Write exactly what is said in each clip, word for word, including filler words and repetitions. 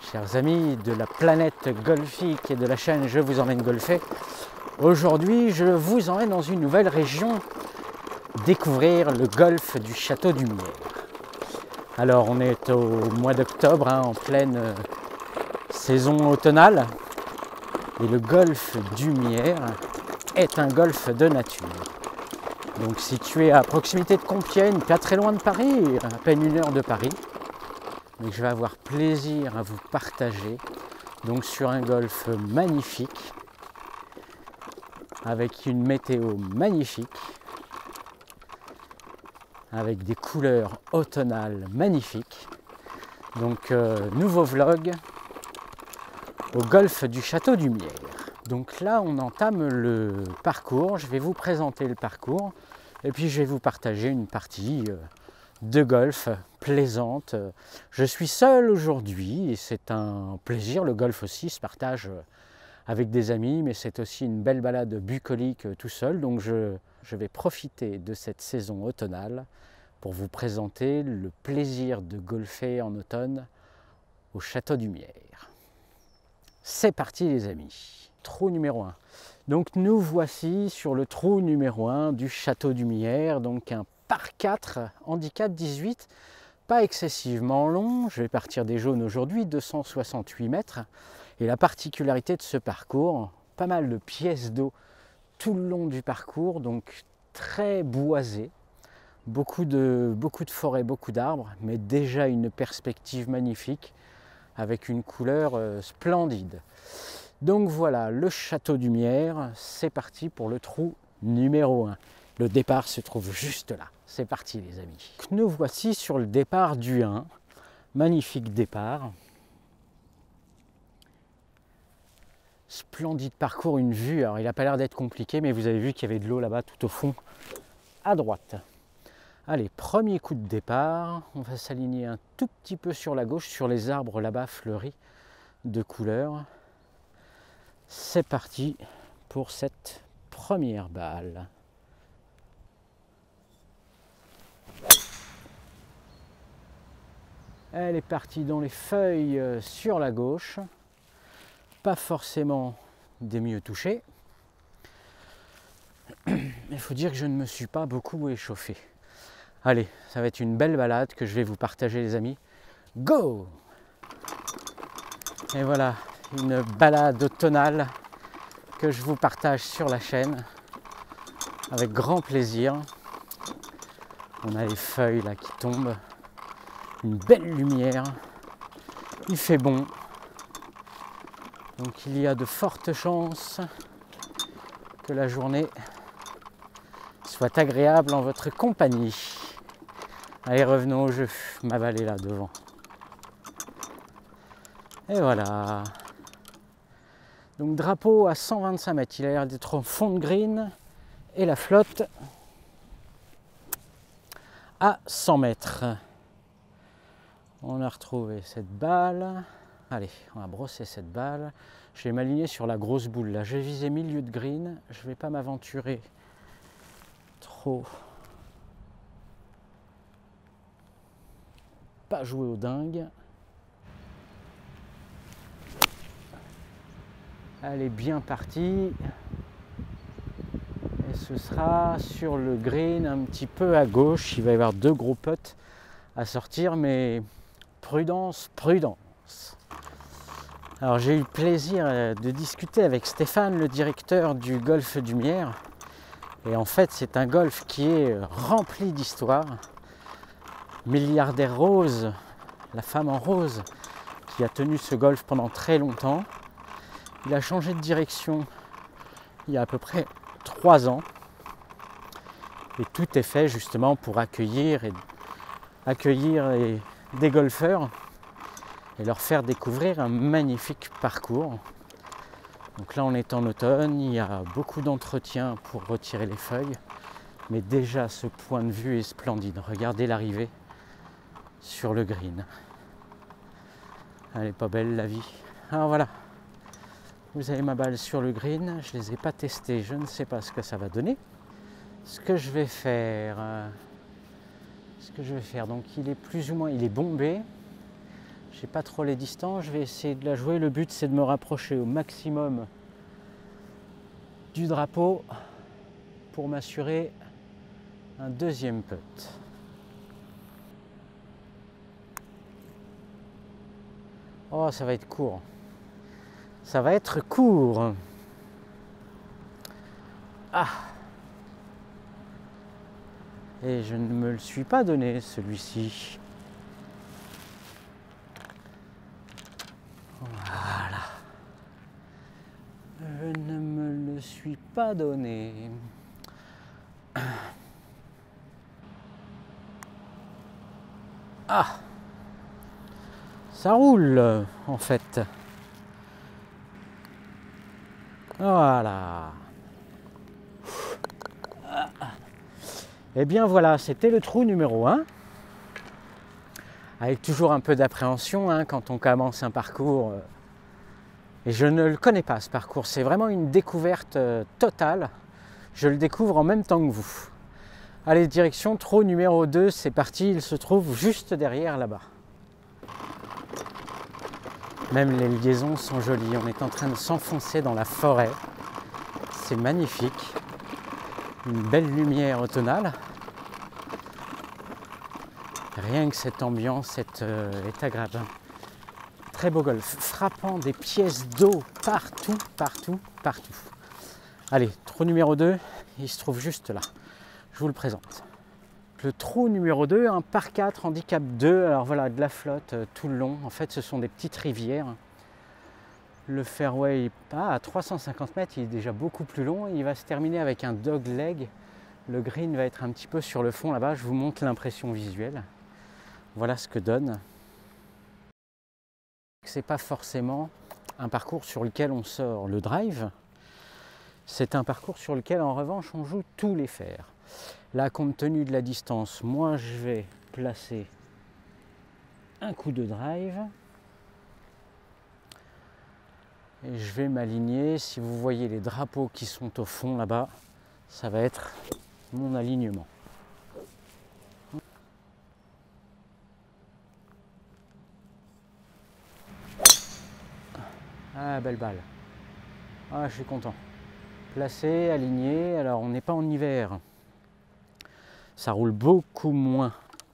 Chers amis de la planète golfique et de la chaîne Je vous emmène golfer, aujourd'hui je vous emmène dans une nouvelle région découvrir le golfe du Château du Miers. Alors on est au mois d'octobre, hein, en pleine euh, saison automnale, et le golfe du Miers est un golfe de nature. Donc situé à proximité de Compiègne, pas très loin de Paris, à peine une heure de Paris. Donc je vais avoir plaisir à vous partager donc sur un golfe magnifique, avec une météo magnifique, avec des couleurs automnales magnifiques. Donc euh, nouveau vlog au golfe du Château du Miers. Donc là on entame le parcours, je vais vous présenter le parcours et puis je vais vous partager une partie euh, de golf plaisante. Je suis seul aujourd'hui et c'est un plaisir. Le golf aussi se partage avec des amis, mais c'est aussi une belle balade bucolique tout seul. Donc je, je vais profiter de cette saison automnale pour vous présenter le plaisir de golfer en automne au Château du Miers. C'est parti les amis. Trou numéro un. Donc nous voici sur le trou numéro un du Château du Miers, donc un par quatre, handicap dix-huit, pas excessivement long. Je vais partir des jaunes aujourd'hui, deux cent soixante-huit mètres. Et la particularité de ce parcours, pas mal de pièces d'eau tout le long du parcours, donc très boisé, beaucoup de, beaucoup de forêts, beaucoup d'arbres, mais déjà une perspective magnifique avec une couleur euh, splendide. Donc voilà, le Château du Miers, c'est parti pour le trou numéro un. Le départ se trouve juste là. C'est parti les amis. Nous voici sur le départ du un. Magnifique départ. Splendide parcours, une vue. Alors il n'a pas l'air d'être compliqué, mais vous avez vu qu'il y avait de l'eau là-bas tout au fond, à droite. Allez, premier coup de départ. On va s'aligner un tout petit peu sur la gauche, sur les arbres là-bas fleuris de couleurs. C'est parti pour cette première balle. Elle est partie dans les feuilles sur la gauche, pas forcément des mieux touchés. Il faut dire que je ne me suis pas beaucoup échauffé. Allez, ça va être une belle balade que je vais vous partager les amis. Go! Et voilà, une balade automnale que je vous partage sur la chaîne avec grand plaisir. On a les feuilles là qui tombent. Une belle lumière, il fait bon, donc il y a de fortes chances que la journée soit agréable en votre compagnie. Allez, revenons au jeu, ma balle est là devant. Et voilà. Donc drapeau à cent vingt-cinq mètres, il a l'air d'être au fond de green et la flotte à cent mètres. On a retrouvé cette balle. Allez, on va brosser cette balle. Je vais m'aligner sur la grosse boule là. Je vais viser milieu de green. Je ne vais pas m'aventurer trop. Pas jouer au dingue. Elle est bien partie. Et ce sera sur le green un petit peu à gauche. Il va y avoir deux gros putts à sortir, mais prudence, prudence. Alors j'ai eu le plaisir de discuter avec Stéphane, le directeur du golfe du Miers. Et en fait c'est un golfe qui est rempli d'histoire. Milliardaire Rose, la femme en rose, qui a tenu ce golfe pendant très longtemps. Il a changé de direction il y a à peu près trois ans. Et tout est fait justement pour accueillir, et, accueillir et, des golfeurs et leur faire découvrir un magnifique parcours. Donc là on est en automne, il y a beaucoup d'entretien pour retirer les feuilles, mais déjà ce point de vue est splendide. Regardez l'arrivée sur le green. Elle est pas belle la vie. Alors voilà, vous avez ma balle sur le green, je ne les ai pas testées, je ne sais pas ce que ça va donner. Ce que je vais faire, ce que je vais faire, donc il est plus ou moins, il est bombé. J'ai pas trop les distances, je vais essayer de la jouer. Le but c'est de me rapprocher au maximum du drapeau pour m'assurer un deuxième putt. Oh, ça va être court. Ça va être court. Ah! Et je ne me le suis pas donné, celui-ci. Voilà. Je ne me le suis pas donné. Ah! Ça roule, en fait. Voilà. Et bien voilà, c'était le trou numéro un. Avec toujours un peu d'appréhension hein, quand on commence un parcours. Et je ne le connais pas ce parcours, c'est vraiment une découverte totale. Je le découvre en même temps que vous. Allez, direction trou numéro deux, c'est parti, il se trouve juste derrière là-bas. Même les liaisons sont jolies, on est en train de s'enfoncer dans la forêt. C'est magnifique. Une belle lumière automnale. Rien que cette ambiance est, euh, est agréable. Très beau golf, frappant des pièces d'eau partout, partout, partout. Allez, trou numéro deux, il se trouve juste là. Je vous le présente. Le trou numéro deux, un par quatre, handicap deux. Alors voilà, de la flotte euh, tout le long. En fait, ce sont des petites rivières. Le fairway ah, à trois cent cinquante mètres, il est déjà beaucoup plus long. Il va se terminer avec un dog leg. Le green va être un petit peu sur le fond là-bas. Je vous montre l'impression visuelle. Voilà ce que donne. C'est pas forcément un parcours sur lequel on sort le drive. C'est un parcours sur lequel en revanche on joue tous les fers. Là, compte tenu de la distance, moi je vais placer un coup de drive. Et je vais m'aligner. Si vous voyez les drapeaux qui sont au fond là-bas, ça va être mon alignement. Ah, belle balle. Ah, je suis content. Placé, aligné. Alors, on n'est pas en hiver. Ça roule beaucoup moins.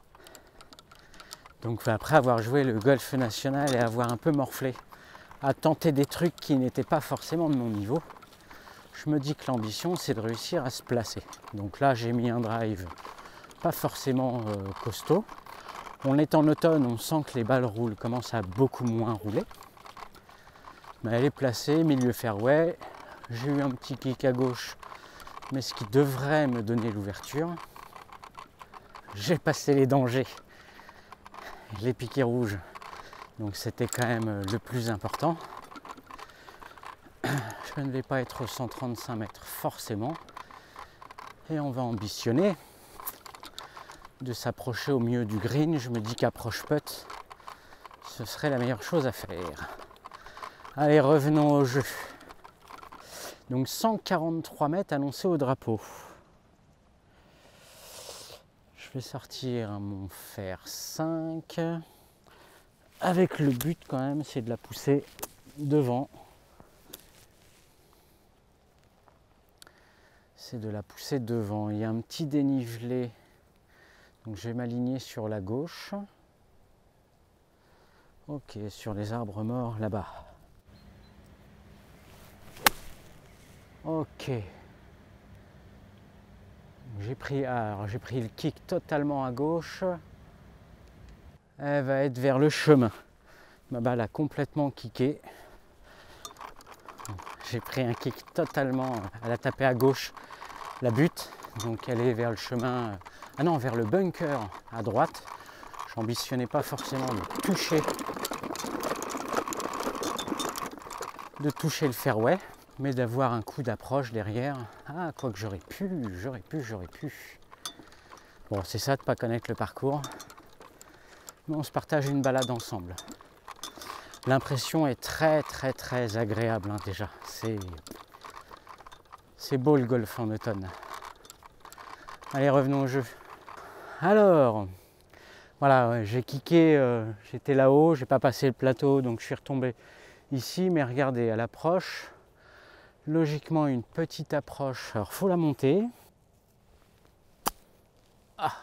Donc, après avoir joué le golf national et avoir un peu morflé, à tenter des trucs qui n'étaient pas forcément de mon niveau, je me dis que l'ambition c'est de réussir à se placer. Donc là j'ai mis un drive pas forcément euh, costaud. On est en automne, on sent que les balles roulent, commencent à beaucoup moins rouler. Mais elle est placée, milieu fairway. J'ai eu un petit kick à gauche, mais ce qui devrait me donner l'ouverture. J'ai passé les dangers, les piquets rouges. Donc c'était quand même le plus important. Je ne vais pas être aux cent trente-cinq mètres forcément. Et on va ambitionner de s'approcher au mieux du green. Je me dis qu'approche putt, ce serait la meilleure chose à faire. Allez, revenons au jeu. Donc cent quarante-trois mètres annoncés au drapeau. Je vais sortir mon fer cinq. Avec le but quand même, c'est de la pousser devant. C'est de la pousser devant. Il y a un petit dénivelé. Donc je vais m'aligner sur la gauche. Ok, sur les arbres morts là-bas. Ok. J'ai pris, alors, j'ai pris le kick totalement à gauche. Elle va être vers le chemin. Ma balle a complètement kické. J'ai pris un kick totalement, elle a tapé à gauche la butte, donc elle est vers le chemin, ah non, vers le bunker à droite. J'ambitionnais pas forcément de toucher, de toucher le fairway, mais d'avoir un coup d'approche derrière. Ah, quoi que j'aurais pu, j'aurais pu, j'aurais pu. Bon, c'est ça de pas connaître le parcours. Mais on se partage une balade ensemble. L'impression est très très très agréable hein, déjà. C'est, c'est beau le golf en automne. Allez, revenons au jeu. Alors, Voilà, ouais, j'ai kické, euh, j'étais là-haut, j'ai pas passé le plateau, donc je suis retombé ici. Mais regardez, à l'approche, logiquement une petite approche. Alors faut la monter. Ah.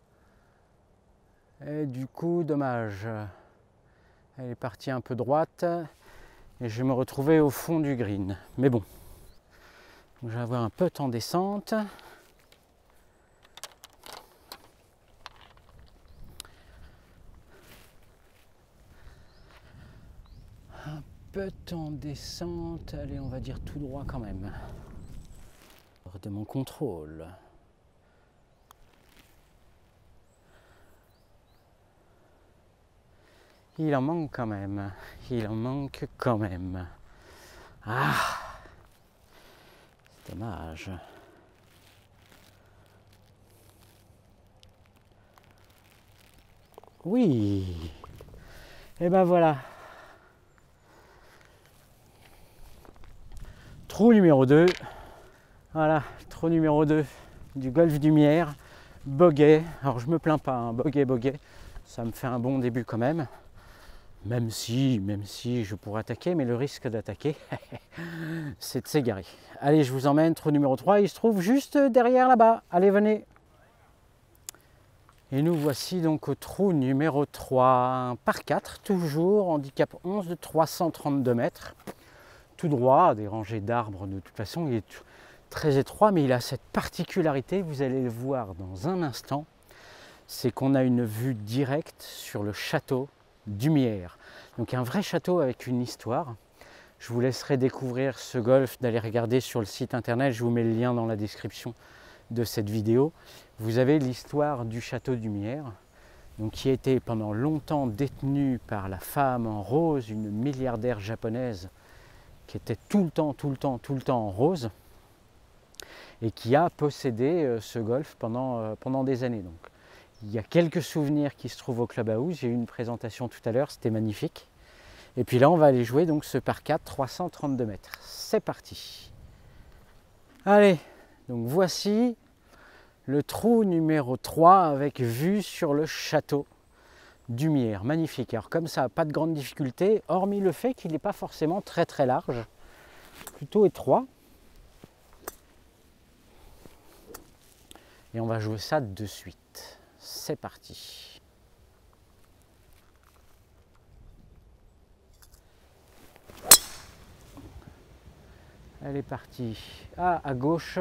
Et du coup, dommage. Elle est partie un peu droite et je vais me retrouver au fond du green. Mais bon, je vais avoir un peu en descente. Un peu en descente. Allez, on va dire tout droit quand même. Hors de mon contrôle. Il en manque quand même. Il en manque quand même. Ah, c'est dommage. Oui. Et ben voilà. Trou numéro deux. Voilà, trou numéro deux du golfe du Miers. Bogey. Alors je me plains pas, hein. Bogey, bogey. Ça me fait un bon début quand même. Même si, même si je pourrais attaquer, mais le risque d'attaquer, c'est de s'égarer. Allez, je vous emmène, trou numéro trois, il se trouve juste derrière là-bas. Allez, venez. Et nous voici donc au trou numéro trois, un par quatre, toujours, handicap onze de trois cent trente-deux mètres. Tout droit, des rangées d'arbres de toute façon, il est très étroit, mais il a cette particularité, vous allez le voir dans un instant, c'est qu'on a une vue directe sur le château du Miers. Donc un vrai château avec une histoire. Je vous laisserai découvrir ce golfe, d'aller regarder sur le site internet, je vous mets le lien dans la description de cette vidéo. Vous avez l'histoire du château du Miers, donc qui a été pendant longtemps détenu par la femme en rose, une milliardaire japonaise qui était tout le temps, tout le temps, tout le temps en rose et qui a possédé ce golfe pendant, pendant des années. Donc, il y a quelques souvenirs qui se trouvent au Clubhouse. J'ai eu une présentation tout à l'heure, c'était magnifique. Et puis là, on va aller jouer donc ce par quatre, trois cent trente-deux mètres. C'est parti. Allez, donc voici le trou numéro trois avec vue sur le château du Miers. Magnifique. Alors comme ça, pas de grande difficulté, hormis le fait qu'il n'est pas forcément très très large, plutôt étroit. Et on va jouer ça de suite. C'est parti. Elle est partie. Ah, à gauche.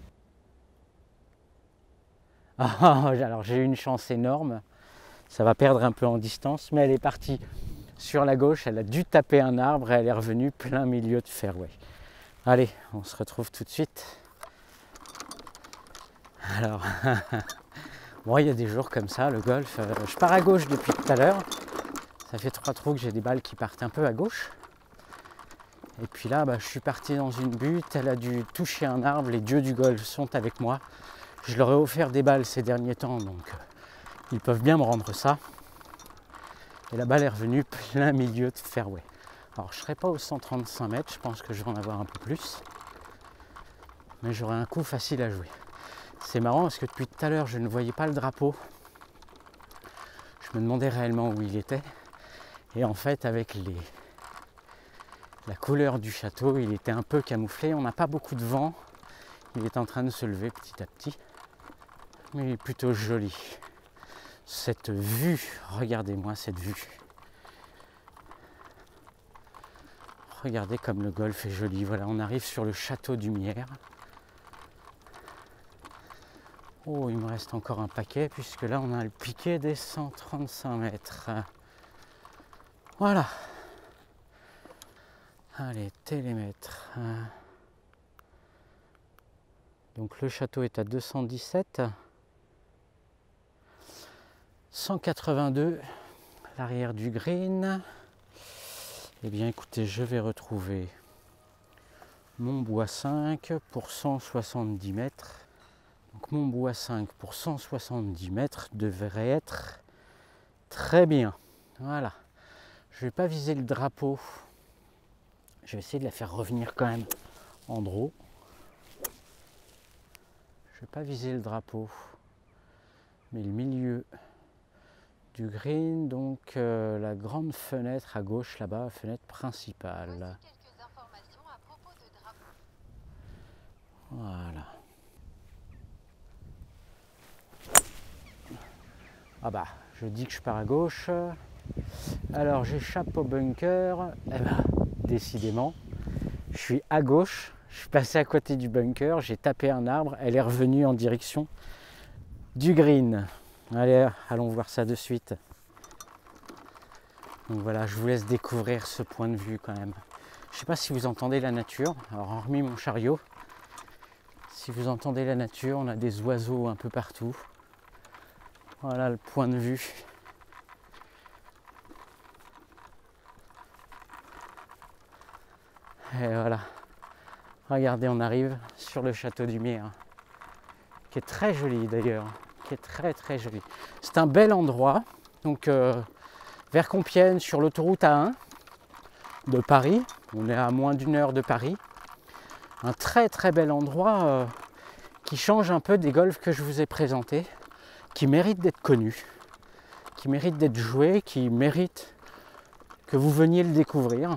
Ah, alors j'ai eu une chance énorme. Ça va perdre un peu en distance, mais elle est partie sur la gauche. Elle a dû taper un arbre et elle est revenue plein milieu de fairway. Allez, on se retrouve tout de suite. Alors, bon, il y a des jours comme ça, le golf. Euh, je pars à gauche depuis tout à l'heure. Ça fait trois trous que j'ai des balles qui partent un peu à gauche. Et puis là, bah, je suis parti dans une butte. Elle a dû toucher un arbre. Les dieux du golf sont avec moi. Je leur ai offert des balles ces derniers temps, donc euh, ils peuvent bien me rendre ça. Et la balle est revenue plein milieu de fairway. Alors, je ne serai pas aux cent trente-cinq mètres. Je pense que je vais en avoir un peu plus. Mais j'aurai un coup facile à jouer. C'est marrant parce que depuis tout à l'heure, je ne voyais pas le drapeau. Je me demandais réellement où il était. Et en fait, avec les... la couleur du château, il était un peu camouflé. On n'a pas beaucoup de vent. Il est en train de se lever petit à petit. Mais il est plutôt joli. Cette vue, regardez-moi cette vue. Regardez comme le golfe est joli. Voilà, on arrive sur le château du Miers. Oh, il me reste encore un paquet, puisque là, on a le piqué des cent trente-cinq mètres. Voilà. Allez, télémètre. Donc, le château est à deux cent dix-sept. cent quatre-vingt-deux, l'arrière du green. Eh bien, écoutez, je vais retrouver mon bois cinq pour cent soixante-dix mètres. Donc mon bois cinq pour cent soixante-dix mètres devrait être très bien. Voilà. Je ne vais pas viser le drapeau. Je vais essayer de la faire revenir quand même en draw. Je ne vais pas viser le drapeau, mais le milieu du green, donc euh, la grande fenêtre à gauche là-bas, fenêtre principale. Voilà. Ah bah, je dis que je pars à gauche. Alors j'échappe au bunker. Eh ben, décidément, je suis à gauche. Je suis passé à côté du bunker, j'ai tapé un arbre, elle est revenue en direction du green. Allez, allons voir ça de suite. Donc voilà, je vous laisse découvrir ce point de vue quand même. Je ne sais pas si vous entendez la nature. Alors, hormis mon chariot, si vous entendez la nature, on a des oiseaux un peu partout. Voilà le point de vue. Et voilà. Regardez, on arrive sur le château du Mier, qui est très joli d'ailleurs, qui est très très joli. C'est un bel endroit, donc euh, vers Compiègne, sur l'autoroute A un de Paris. On est à moins d'une heure de Paris. Un très très bel endroit euh, qui change un peu des golfs que je vous ai présentés, qui mérite d'être connu, qui mérite d'être joué, qui mérite que vous veniez le découvrir.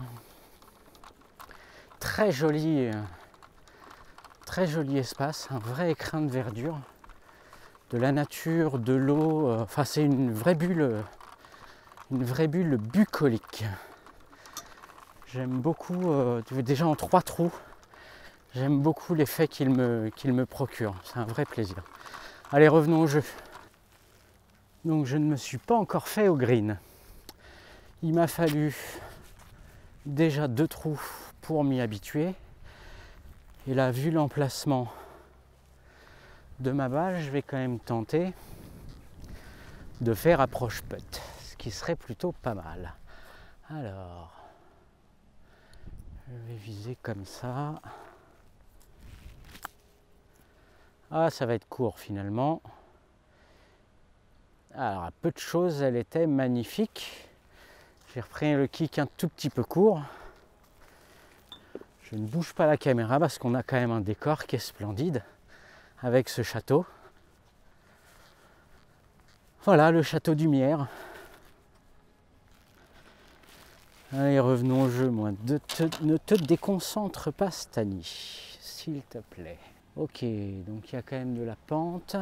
Très joli. Euh, Très joli espace, un vrai écrin de verdure, de la nature, de l'eau, euh, enfin c'est une vraie bulle, une vraie bulle bucolique. J'aime beaucoup, euh, déjà en trois trous, j'aime beaucoup l'effet qu'il me, qu'il me procure, c'est un vrai plaisir. Allez, revenons au jeu. Donc je ne me suis pas encore fait au green. Il m'a fallu déjà deux trous pour m'y habituer. Et là, vu l'emplacement de ma balle, je vais quand même tenter de faire approche-putt, ce qui serait plutôt pas mal. Alors, je vais viser comme ça. Ah, ça va être court finalement. Alors, à peu de choses, elle était magnifique. J'ai repris le kick un tout petit peu court. Je ne bouge pas la caméra parce qu'on a quand même un décor qui est splendide avec ce château. Voilà le château du Mier. Allez, revenons au jeu, moi. De te, ne te déconcentre pas, Stani, s'il te plaît. Ok, donc il y a quand même de la pente.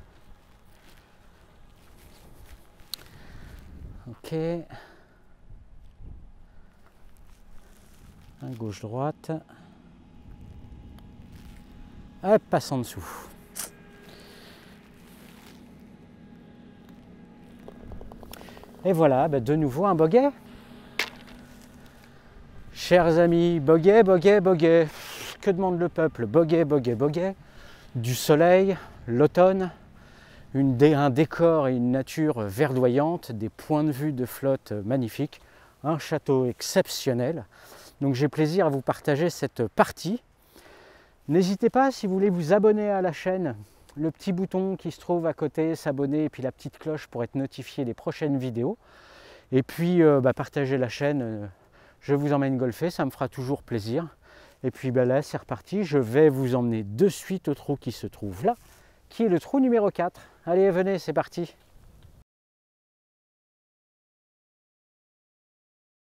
Ok. Un gauche-droite. Hop, passe en dessous. Et voilà, bah de nouveau un bogey. Chers amis, bogey, bogey, bogey. Que demande le peuple? Bogey, bogey, bogey. Du soleil, l'automne, une dé, un décor et une nature verdoyante, des points de vue de flotte magnifiques, un château exceptionnel. Donc j'ai plaisir à vous partager cette partie. N'hésitez pas, si vous voulez vous abonner à la chaîne, le petit bouton qui se trouve à côté, s'abonner, et puis la petite cloche pour être notifié des prochaines vidéos. Et puis euh, bah, partager la chaîne, euh, je vous emmène golfer, ça me fera toujours plaisir. Et puis bah, là c'est reparti, je vais vous emmener de suite au trou qui se trouve là, qui est le trou numéro quatre. Allez, venez, c'est parti.